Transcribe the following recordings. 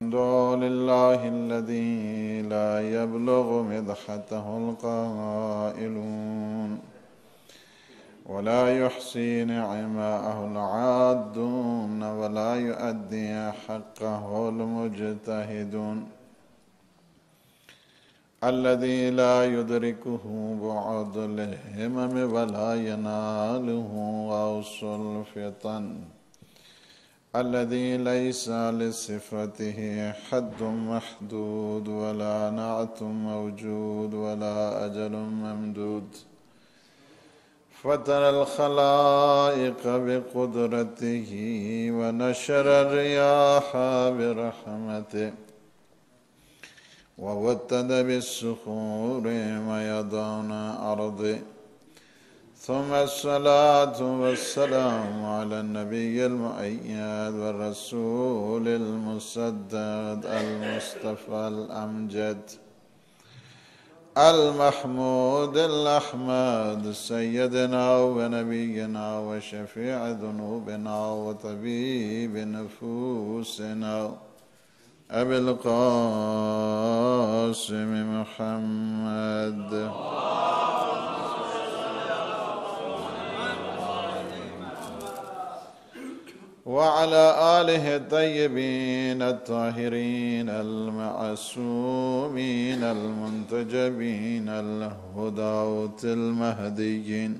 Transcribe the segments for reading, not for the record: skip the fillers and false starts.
الحمد لله الذي لا يبلغ مدحته القائلون ولا يحصي نعماءه العادون ولا يؤدي حقه المجتهدون الذي لا يدركه بعد الهمم ولا يناله غوص الفطن الذي ليس لصفته حد محدود ولا نعت موجود ولا أجل ممدود فطر الخلائق بقدرته ونشر الرياح برحمته ووتد بالصخور ميدان أرضه ثم الصلاة والسلام على النبي المؤيد والرسول المسدد المصطفى الأمجد المحمود الأحمد سيدنا ونبينا وشفيع ذنوبنا وطبيب نفوسنا أبي القاسم محمد وعلى آله الطيبين الطاهرين المعصومين المنتجبين الهداة المهديين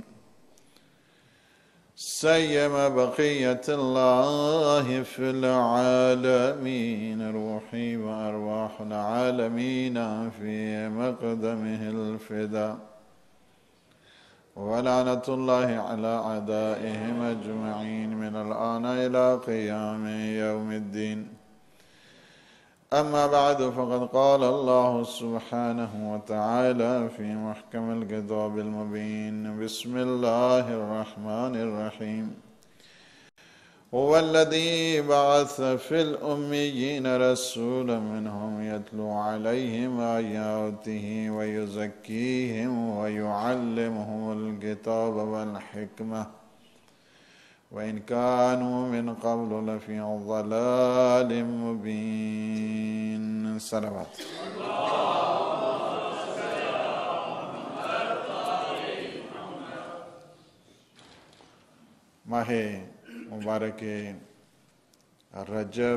سيما بقية الله في العالمين روحي وأرواح العالمين في مقدمه الفداء ولعنة الله على أعدائهم أجمعين من الآن إلى قيام يوم الدين أما بعد فقد قال الله سبحانه وتعالى في محكم الكتاب المبين بسم الله الرحمن الرحيم هو الذي بعث في الأميين رسولا منهم يتلو عليهم آياته ويزكيهم ويعلمهم الكتاب والحكمة وإن كانوا من قبل لفي ضلال مبين صلوات ماہ مبارک رجب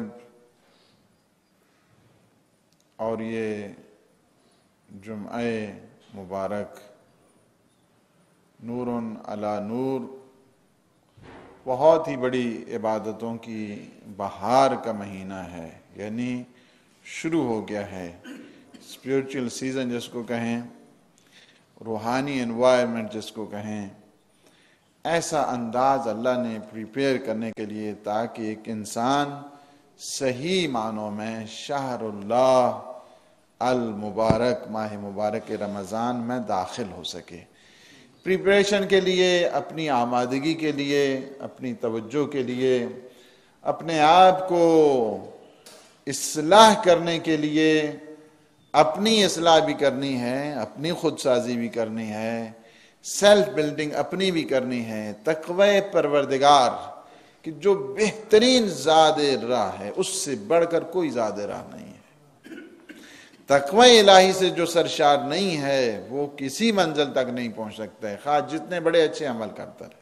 اور یہ جمعہ مبارک نور علی نور بہت ہی بڑی عبادتوں کی بہار کا مہینہ ہے، یعنی شروع ہو گیا ہے اسپریچول سیزن جس کو کہیں، روحانی انوائرمنٹ جس کو کہیں، ایسا انداز اللہ نے پریپیئر کرنے کے لیے تاکہ ایک انسان صحیح معنوں میں شہر اللہ المبارک ماہ مبارک رمضان میں داخل ہو سکے۔ پریپریشن کے لیے، اپنی آمادگی کے لیے، اپنی توجہ کے لیے، اپنے آپ کو اصلاح کرنے کے لیے، اپنی اصلاح بھی کرنی ہے، اپنی خود سازی بھی کرنی ہے، سیلف بلڈنگ اپنی بھی کرنی ہے، تقوی پروردگار کہ جو بہترین زاد راہ ہے اس سے بڑھ کر کوئی زاد راہ نہیں ہے۔ تقوی الہی سے جو سرشار نہیں ہے وہ کسی منزل تک نہیں پہنچ سکتا ہے، خواہ جتنے بڑے اچھے عمل کرتا رہے۔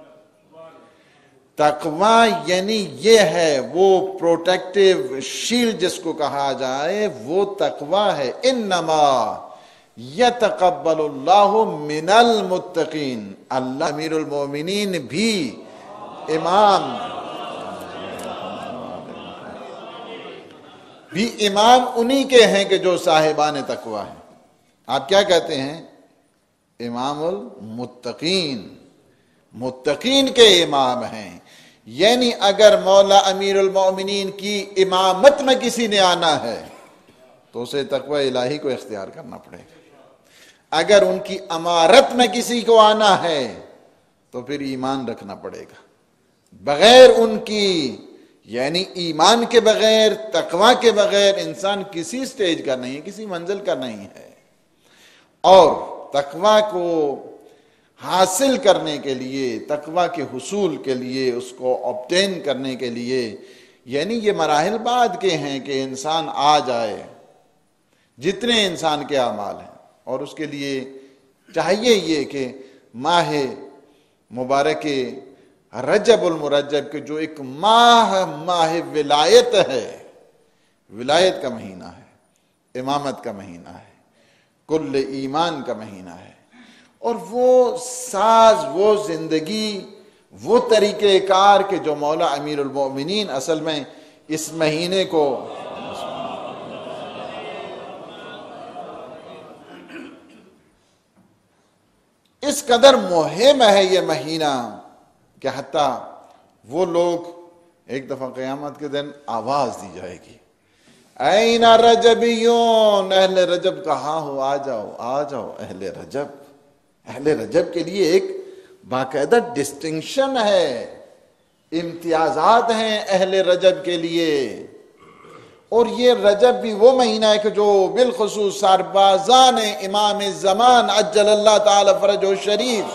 تقوی یعنی یہ ہے وہ پروٹیکٹیو شیلڈ جس کو کہا جائے، وہ تقوی ہے۔ انما یتقبل اللہ من المتقین، اللہ امیر المومنین بھی امام انہی کے ہیں کہ جو صاحبان تقوی ہیں۔ آپ کیا کہتے ہیں؟ امام المتقین، متقین کے امام ہیں۔ یعنی اگر مولا امیر المومنین کی امامت میں کسی نے آنا ہے تو اسے تقوی الہی کو اختیار کرنا پڑے گا، اگر ان کی امارت میں کسی کو آنا ہے تو پھر ایمان رکھنا پڑے گا۔ بغیر ان کی، یعنی ایمان کے بغیر، تقوی کے بغیر انسان کسی سٹیج کا نہیں ہے، کسی منزل کا نہیں ہے۔ اور تقوی کو حاصل کرنے کے لیے، تقوی کے حصول کے لیے، اس کو obtain کرنے کے لیے یعنی یہ مراحل بعد کے ہیں کہ انسان آ جائے جتنے انسان کے اعمال ہیں، اور اس کے لیے چاہیے یہ کہ ماہ مبارک رجب المرجب کے جو ایک ماہ ولایت ہے، ولایت کا مہینہ ہے، امامت کا مہینہ ہے، کل ایمان کا مہینہ ہے، اور وہ ساز، وہ زندگی، وہ طریقہ کار کہ جو مولا امیر المومنین اصل میں اس مہینے کو اس قدر مہم ہے یہ مہینہ کہ حتیٰ وہ لوگ ایک دفعہ قیامت کے دن آواز دی جائے گی، این رجبیون، اہل رجب کہاں ہو، آ جاؤ آ جاؤ اہل رجب۔ اہل رجب کے لیے ایک باقاعدہ ڈسٹنکشن ہے، امتیازات ہیں اہل رجب کے لیے، اور یہ رجب بھی وہ مہینہ ہے کہ جو بالخصوص سربازان امام زمان عجل اللہ تعالی فرجہ شریف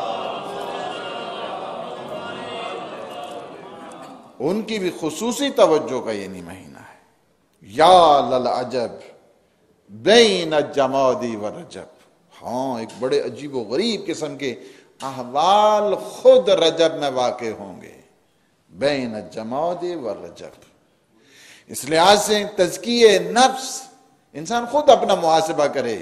ان کی بھی خصوصی توجہ کا یہ نہیں مہینہ ہے۔ یا للعجب بین جمادی و رجب، ہاں ایک بڑے عجیب و غریب قسم کے احوال خود رجب میں واقع ہوں گے، بین جمادی و رجب۔ اس لحاظ سے تزکیہ نفس، انسان خود اپنا محاسبہ کرے،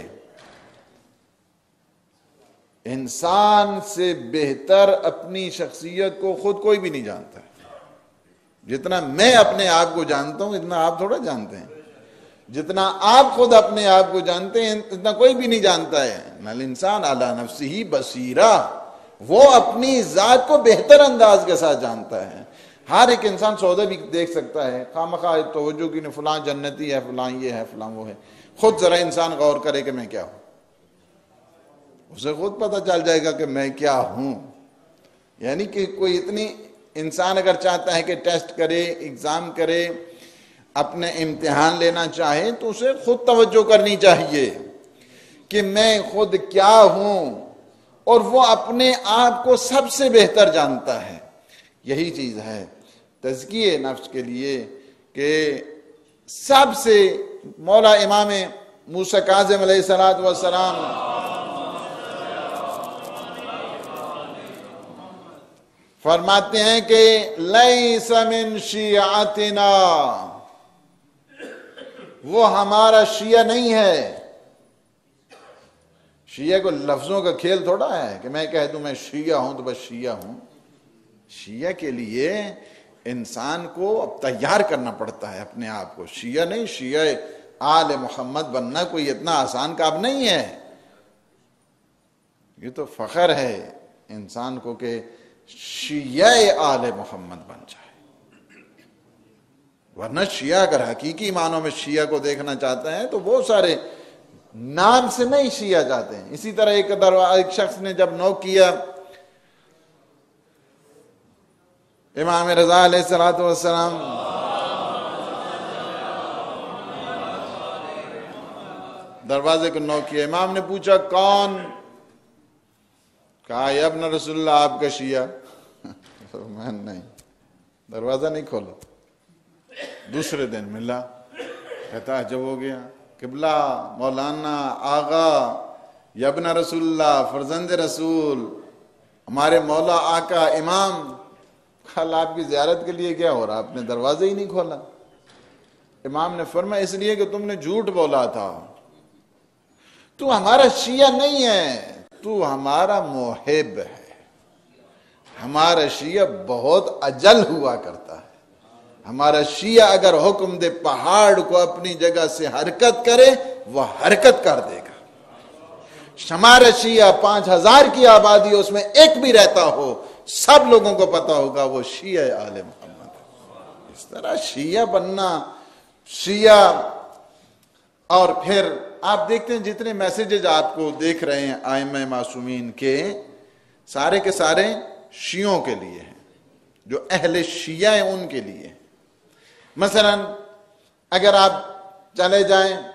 انسان سے بہتر اپنی شخصیت کو خود کوئی بھی نہیں جانتا ہے۔ جتنا میں اپنے آپ کو جانتا ہوں اتنا آپ تھوڑا جانتے ہیں، جتنا آپ خود اپنے آپ کو جانتے ہیں اتنا کوئی بھی نہیں جانتا ہے۔ نل انسان علی نفسہ بصیرہ، وہ اپنی ذات کو بہتر انداز کے ساتھ جانتا ہے۔ ہر ایک انسان سودا بھی دیکھ سکتا ہے، خواہ توجہ کی نہیں، فلاں جنتی ہے، فلاں یہ ہے، فلاں وہ ہے۔ خود ذرا انسان غور کرے کہ میں کیا ہوں، اسے خود پتہ چل جائے گا کہ میں کیا ہوں۔ یعنی کہ کوئی اتنی انسان اگر چاہتا ہے کہ ٹیسٹ کرے، ایگزام کرے، اپنے امتحان لینا چاہے تو اسے خود توجہ کرنی چاہیے کہ میں خود کیا ہوں، اور وہ اپنے آپ کو سب سے بہتر جانتا ہے۔ یہی چیز ہے تزکیہ نفس کے لیے کہ سب سے مولا امام موسیٰ کاظم علیہ السلام فرماتے ہیں کہ لیس من شیعتنا، وہ ہمارا شیعہ نہیں ہے۔ شیعہ کو لفظوں کا کھیل تھوڑا ہے کہ میں کہہ دوں میں شیعہ ہوں تو بس شیعہ ہوں۔ شیعہ کے لیے انسان کو اب تیار کرنا پڑتا ہے اپنے آپ کو، شیعہ نہیں، شیعہ آل محمد بننا کوئی اتنا آسان کام نہیں ہے۔ یہ تو فخر ہے انسان کو کہ شیعہ آل محمد بن جائے، ورنہ شیعہ اگر حقیقی معنوں میں شیعہ کو دیکھنا چاہتا ہے تو بہت سارے نام سے نہیں شیعہ جاتے ہیں۔ اسی طرح ایک شخص نے جب نوک کیا امام رضا علیہ السلام، دروازے کو نوک کیا، امام نے پوچھا کون؟ کہا یا ابن رسول اللہ آپ کا شیعہ؟ میں نہیں، دروازہ نہیں کھولا۔ دوسرے دن ملا، کہتا عجب ہو گیا، قبلہ مولانا آغا یا ابن رسول اللہ، فرزند رسول، ہمارے مولا آقا امام، کل آپ کی زیارت کے لیے کیا ہو رہا، آپ نے دروازہ ہی نہیں کھولا۔ امام نے فرمایا اس لیے کہ تم نے جھوٹ بولا تھا، تو ہمارا شیعہ نہیں ہے، تو ہمارا محب ہے۔ ہمارا شیعہ بہت اجل ہوا کرتا ہے، ہمارا شیعہ اگر حکم دے پہاڑ کو اپنی جگہ سے حرکت کرے وہ حرکت کر دے گا۔ ہمارا شیعہ 5000 کی آبادی اس میں ایک بھی رہتا ہو، سب لوگوں کو پتا ہوگا وہ شیعہ آل محمد ہے۔ اس طرح شیعہ بننا، شیعہ، اور پھر آپ دیکھتے ہیں جتنے میسیجز آپ کو دیکھ رہے ہیں ائمہ معصومین کے، سارے کے سارے شیعوں کے لیے ہیں، جو اہل شیعہ ہیں ان کے لیے۔ مثلا اگر آپ چلے جائیں